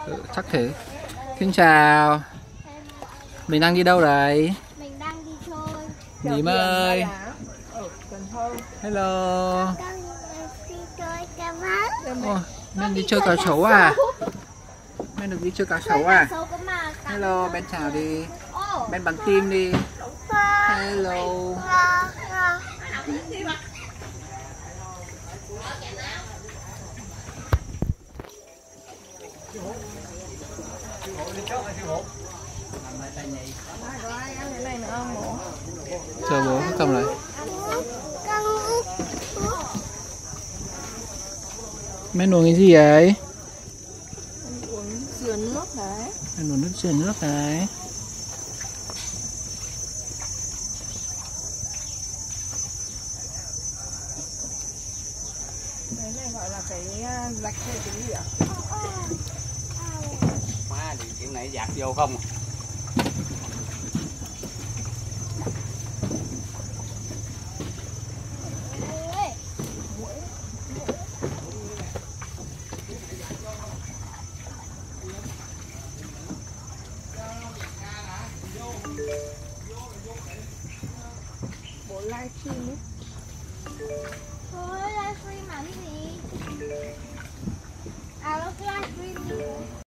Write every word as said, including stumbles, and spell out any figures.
Ừ, chắc thế. Xin chào. Mình đang đi đâu đấy? Mình đang đi chơi. Ním ơi. Ở Cần Thơ. Hello. Đang đi chơi cá vắng. Ồ, mình đi chơi cá sấu à? Mình được đi chơi cá sấu à? Hello, Ben chào đi. Ben bắn tim đi. Hello. Chờ bố cầm lại. Men uống cái gì ấy? Uống dừa nước đấy. Men uống nước dừa nước đấy. Đấy này gọi là cái rạch hay cái gì ạ? Má thì kiểu này dạt vô không? Bố livestream ấy. Thôi livestream mà cái gì? À, nó livestream đi.